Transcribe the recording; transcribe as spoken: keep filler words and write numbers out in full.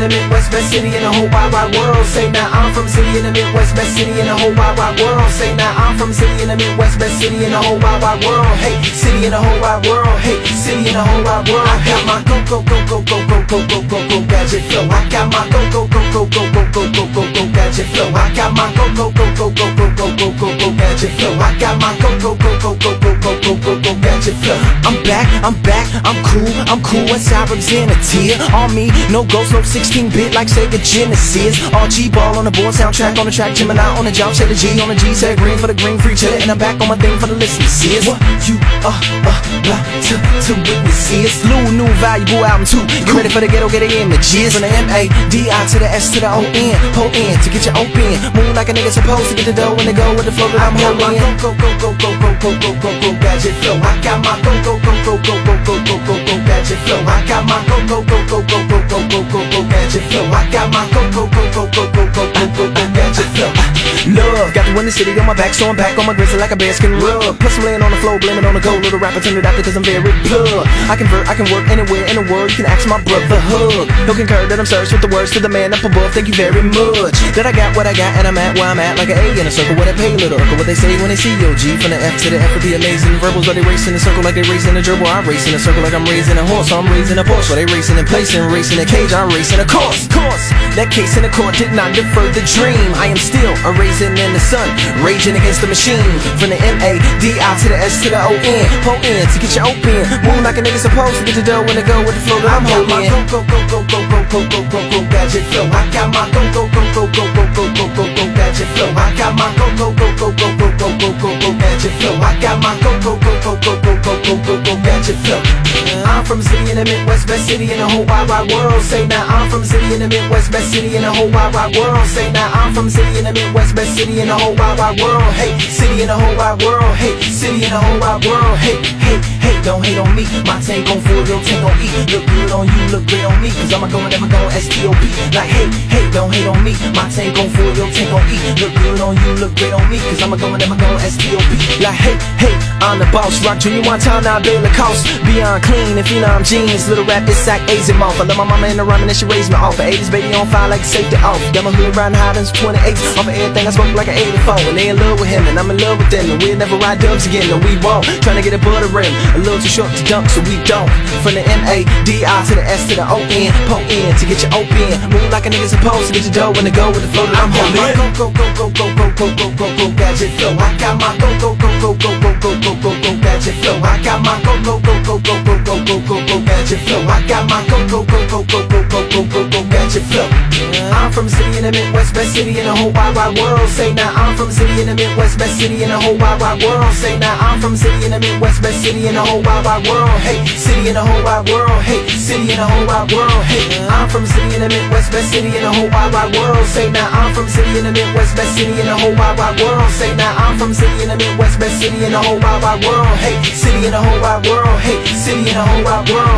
the Midwest, best city in the whole wide wide world. Say now I'm from city in the Midwest, best city in the whole wide wide world. Say now I'm from city in the Midwest, best city in the whole wide wide world. Hey, city in the whole wide world. Hey, city in the whole wide world. I got my go go go go go go go go go go gadget flow. I got my go go go go go go go go go go gadget flow. I got my go go go go go go go go go go gadget flow. I got my go go go go go go go go go go gadget flow. I'm back, I'm back, I'm cool, I'm cool. What's I represent a tear on me? No ghost, no sixteen bit like Sega Genesis. R G ball on the board, soundtrack on the track, Gemini on the job, say the G on the G, say green for the green, free cheddar, and I'm back on my thing for the listeners. What you uh uh about to to witness is new new valuable album too. Get ready for the ghetto, get the images from the M A D I to the S to the O N, po in to get you open. Move like a nigga supposed to get the dough when they go with the flow that I'm holding. Go go go go go go go go go gadget flow. I got my go go go go go go go go go go gadget flow. I got my go go go go go go go go go go gadget flow. I got my go go go go go go go go go go gadget flow. Love, got the windy city on my back, so I'm back on my grizzly like a bear skin rub. Plus I'm laying on the floor, blaming on the gold. Little rapper turned it out because I'm very plug. I convert, I can work anywhere in the world. You can ask my brother Hug. He'll concur that I'm serious with the words to the man up above. Thank you very much. That I got what I got and I'm at where I'm at, like an A in a circle with a pay little circle. What they say when they see O G from the F to the F with the amazing verbals. But they race in a circle like they racing a gerbil. I race in a circle like I'm raising a horse. So I'm raising a Porsche. So they racing and placing, racing a cage. I'm racing a course, course. That case in the court did not defer the dream. I am still a raisin in the sun, raging against the machine. From the M A D I to the S to the O N, po in to get you open. Move like a nigga supposed to get the dough when they go with the flow that I'm holding. Go go go go go go go go go go gadget flow. I got my go go go go go go go go go go gadget flow. I got my go go go go go go go go go go gadget flow. I got my go go go go go go go go go go gadget flow. I'm from city in the Midwest, best city in the whole wide wide world. Say now I'm from city in the Midwest, best city in the whole wide wide world. Say now I'm from city in the Midwest, best city in the whole wide wide world. Hey, city in the whole wide world. Hey, city in the whole wide world. Hey, hey, hey, don't hate on me. My tank on full, your tank on E. Look good on you, look great on me. Cause I'm a go, never go S T O P. Like hey, hey, don't hate on me. My tank on full, your tank on E. Look good on you, look great on me. Cause I'm a go, never go S T O P. Like hey, hey, I'm the boss. Rock Junior one time, now Bailey cost. Beyond clean, if you know I'm genius. Little rap, it's sack, A's and mouth. I love my mama in the rhyming and she raised me off. The eighties baby on fire like a safety off. Got my hood riding high since twenty-eight. Off of everything I spoke like an eighty-four. And they in love with him and I'm in love with them. And we'll never ride dubs again, no we won't. Trying to get above the rim, a little too short to dunk so we don't. From the M A D I to the S to the O N, po in to get you open. Move like a nigga supposed to get your dough when they go with the flow that I'm holding. Go go go go go go go go go go gadget flow. I got my go go go go go go go go go go gadget flow. I got my go go go go go go go go go go gadget flow. I got my go go go go go go go go go go gadget flow. I'm from city in the Midwest, best city in the whole wide wide world. Say now I'm from city in the Midwest, best city in the whole wide wide world. Say now I'm from city in the Midwest, best city in the whole wide wide world. Hey, city in the whole wide world. Hey, city in the whole wide world. Hey, I'm from city in the Midwest, best city in the whole wide wide world. Say now I'm from city in the Midwest, best city in the whole wide wide world. Say now I'm from city in the Midwest, best city in the whole wide wide world. Hey, city in the whole wide world. Hey, city in the whole wide world.